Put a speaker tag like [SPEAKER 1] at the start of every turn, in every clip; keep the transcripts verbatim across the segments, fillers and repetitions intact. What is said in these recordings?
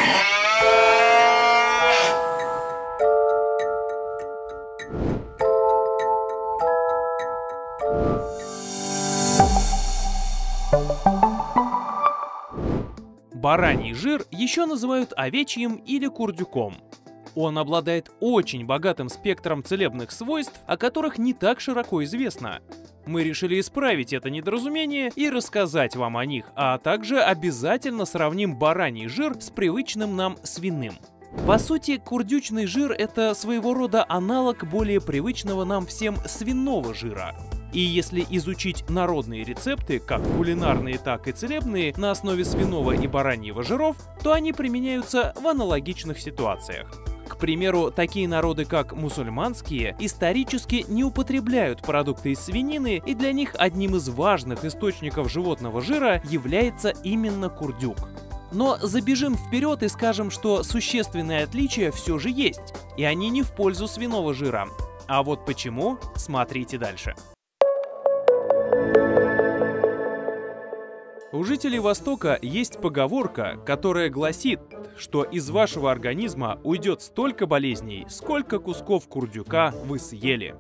[SPEAKER 1] Бараний жир еще называют овечьим или курдюком. Он обладает очень богатым спектром целебных свойств, о которых не так широко известно. Мы решили исправить это недоразумение и рассказать вам о них, а также обязательно сравним бараний жир с привычным нам свиным. По сути, курдючный жир – это своего рода аналог более привычного нам всем свиного жира. И если изучить народные рецепты, как кулинарные, так и целебные, на основе свиного и бараньего жиров, то они применяются в аналогичных ситуациях. К примеру, такие народы, как мусульманские, исторически не употребляют продукты из свинины, и для них одним из важных источников животного жира является именно курдюк. Но забежим вперед и скажем, что существенные отличия все же есть, и они не в пользу свиного жира. А вот почему, смотрите дальше. У жителей Востока есть поговорка, которая гласит, что из вашего организма уйдет столько болезней, сколько кусков курдюка вы съели.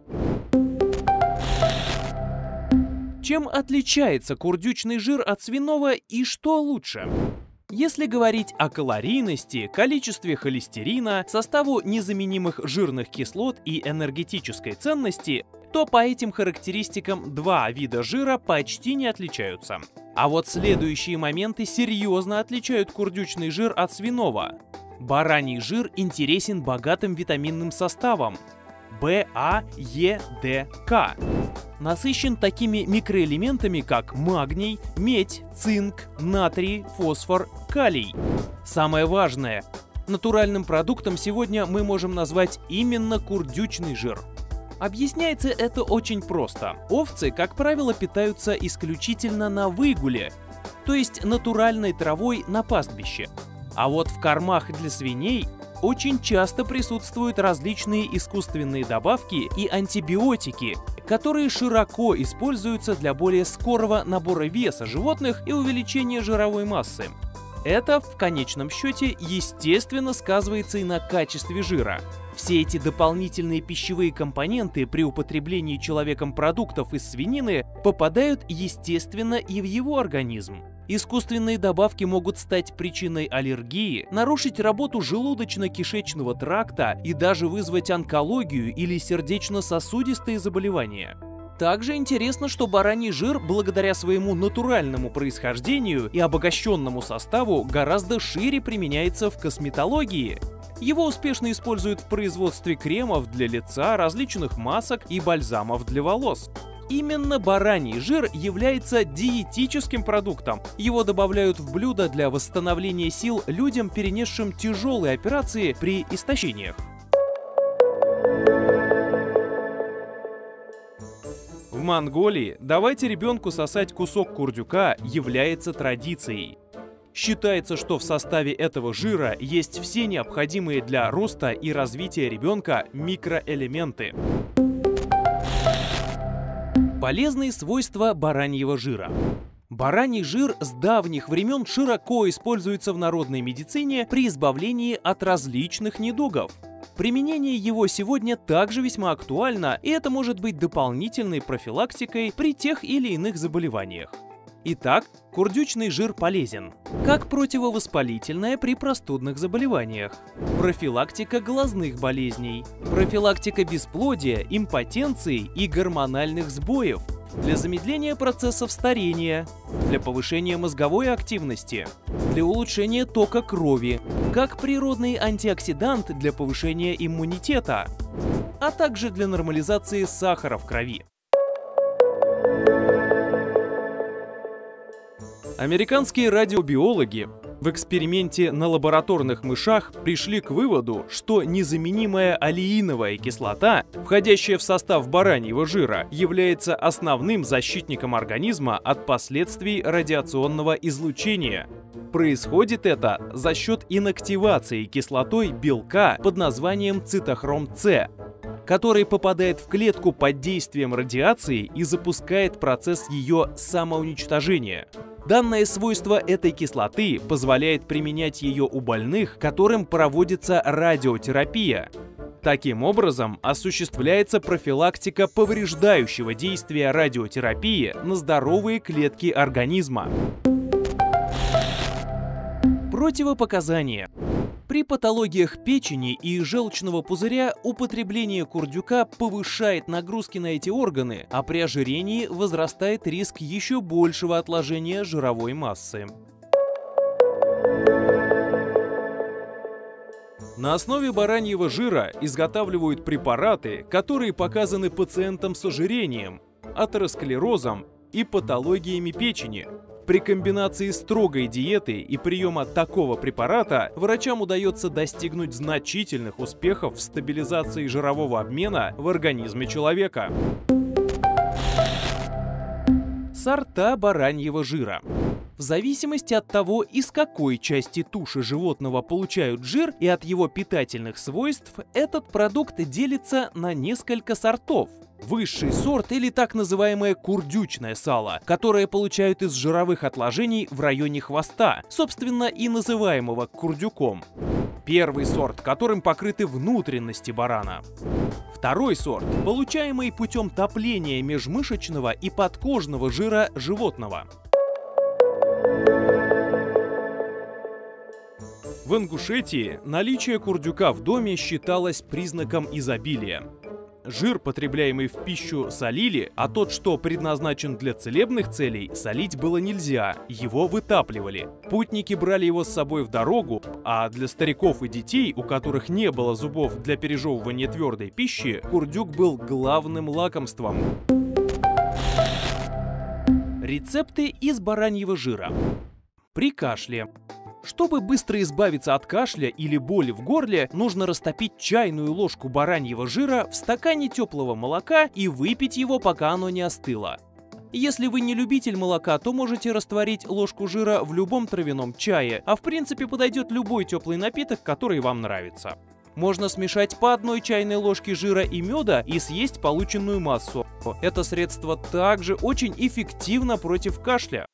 [SPEAKER 1] Чем отличается курдючный жир от свиного и что лучше? Если говорить о калорийности, количестве холестерина, составу незаменимых жирных кислот и энергетической ценности, то по этим характеристикам два вида жира почти не отличаются. А вот следующие моменты серьезно отличают курдючный жир от свиного. Бараний жир интересен богатым витаминным составом В, А, Е, Д, К. Насыщен такими микроэлементами, как магний, медь, цинк, натрий, фосфор, калий. Самое важное, натуральным продуктом сегодня мы можем назвать именно курдючный жир. Объясняется это очень просто. Овцы, как правило, питаются исключительно на выгуле, то есть натуральной травой на пастбище. А вот в кормах для свиней очень часто присутствуют различные искусственные добавки и антибиотики, которые широко используются для более скорого набора веса животных и увеличения жировой массы. Это, в конечном счете, естественно сказывается и на качестве жира. Все эти дополнительные пищевые компоненты при употреблении человеком продуктов из свинины попадают, естественно, и в его организм. Искусственные добавки могут стать причиной аллергии, нарушить работу желудочно-кишечного тракта и даже вызвать онкологию или сердечно-сосудистые заболевания. Также интересно, что бараний жир, благодаря своему натуральному происхождению и обогащенному составу, гораздо шире применяется в косметологии. Его успешно используют в производстве кремов для лица, различных масок и бальзамов для волос. Именно бараний жир является диетическим продуктом. Его добавляют в блюда для восстановления сил людям, перенесшим тяжелые операции при истощениях. В Монголии давайте ребенку сосать кусок курдюка является традицией. Считается, что в составе этого жира есть все необходимые для роста и развития ребенка микроэлементы. Полезные свойства бараньего жира. Бараний жир с давних времен широко используется в народной медицине при избавлении от различных недугов. Применение его сегодня также весьма актуально, и это может быть дополнительной профилактикой при тех или иных заболеваниях. Итак, курдючный жир полезен как противовоспалительное при простудных заболеваниях, профилактика глазных болезней, профилактика бесплодия, импотенции и гормональных сбоев, для замедления процессов старения, для повышения мозговой активности, для улучшения тока крови, как природный антиоксидант для повышения иммунитета, а также для нормализации сахара в крови. Американские радиобиологи в эксперименте на лабораторных мышах пришли к выводу, что незаменимая алииновая кислота, входящая в состав бараньего жира, является основным защитником организма от последствий радиационного излучения. Происходит это за счет инактивации кислотой белка под названием цитохром-С, который попадает в клетку под действием радиации и запускает процесс ее самоуничтожения. Данное свойство этой кислоты позволяет применять ее у больных, которым проводится радиотерапия. Таким образом, осуществляется профилактика повреждающего действия радиотерапии на здоровые клетки организма. Противопоказания. При патологиях печени и желчного пузыря употребление курдюка повышает нагрузки на эти органы, а при ожирении возрастает риск еще большего отложения жировой массы. На основе бараньего жира изготавливают препараты, которые показаны пациентам с ожирением, атеросклерозом и патологиями печени. При комбинации строгой диеты и приема такого препарата врачам удается достигнуть значительных успехов в стабилизации жирового обмена в организме человека. Сорта бараньего жира. В зависимости от того, из какой части туши животного получают жир и от его питательных свойств, этот продукт делится на несколько сортов. Высший сорт или так называемое курдючное сало, которое получают из жировых отложений в районе хвоста, собственно и называемого курдюком. Первый сорт, которым покрыты внутренности барана. Второй сорт, получаемый путем топления межмышечного и подкожного жира животного. В Ингушетии наличие курдюка в доме считалось признаком изобилия. Жир, потребляемый в пищу, солили, а тот, что предназначен для целебных целей, солить было нельзя, его вытапливали. Путники брали его с собой в дорогу, а для стариков и детей, у которых не было зубов для пережевывания твердой пищи, курдюк был главным лакомством. Рецепты из бараньего жира. При кашле. Чтобы быстро избавиться от кашля или боли в горле, нужно растопить чайную ложку бараньего жира в стакане теплого молока и выпить его, пока оно не остыло. Если вы не любитель молока, то можете растворить ложку жира в любом травяном чае, а в принципе подойдет любой теплый напиток, который вам нравится. Можно смешать по одной чайной ложке жира и меда и съесть полученную массу. Это средство также очень эффективно против кашля.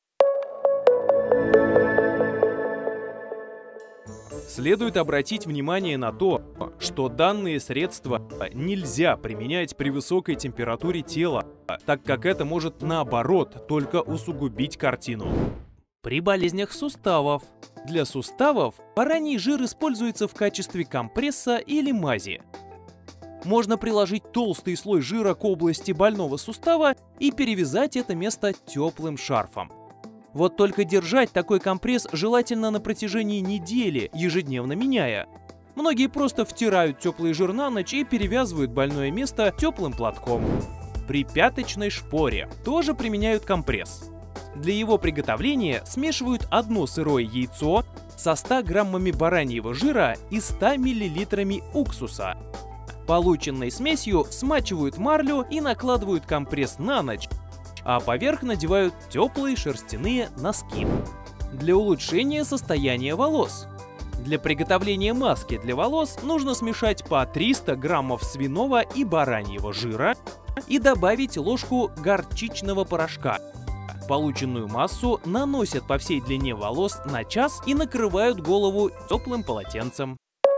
[SPEAKER 1] Следует обратить внимание на то, что данные средства нельзя применять при высокой температуре тела, так как это может, наоборот, только усугубить картину. При болезнях суставов. Для суставов бараний жир используется в качестве компресса или мази. Можно приложить толстый слой жира к области больного сустава и перевязать это место теплым шарфом. Вот только держать такой компресс желательно на протяжении недели, ежедневно меняя. Многие просто втирают теплый жир на ночь и перевязывают больное место теплым платком. При пяточной шпоре тоже применяют компресс. Для его приготовления смешивают одно сырое яйцо со ста граммами бараньего жира и ста миллилитрами уксуса. Полученной смесью смачивают марлю и накладывают компресс на ночь, а поверх надевают теплые шерстяные носки. Для улучшения состояния волос. Для приготовления маски для волос нужно смешать по триста граммов свиного и бараньего жира и добавить ложку горчичного порошка. Полученную массу наносят по всей длине волос на час и накрывают голову теплым полотенцем.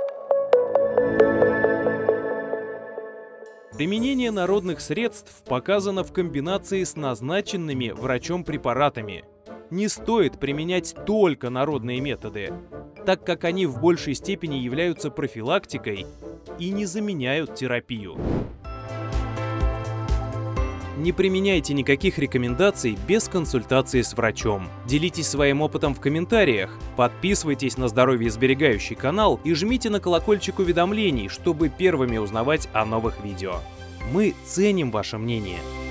[SPEAKER 1] Применение народных средств показано в комбинации с назначенными врачом препаратами. Не стоит применять только народные методы, так как они в большей степени являются профилактикой и не заменяют терапию. Не применяйте никаких рекомендаций без консультации с врачом. Делитесь своим опытом в комментариях, подписывайтесь на здоровьесберегающий канал и жмите на колокольчик уведомлений, чтобы первыми узнавать о новых видео. Мы ценим ваше мнение.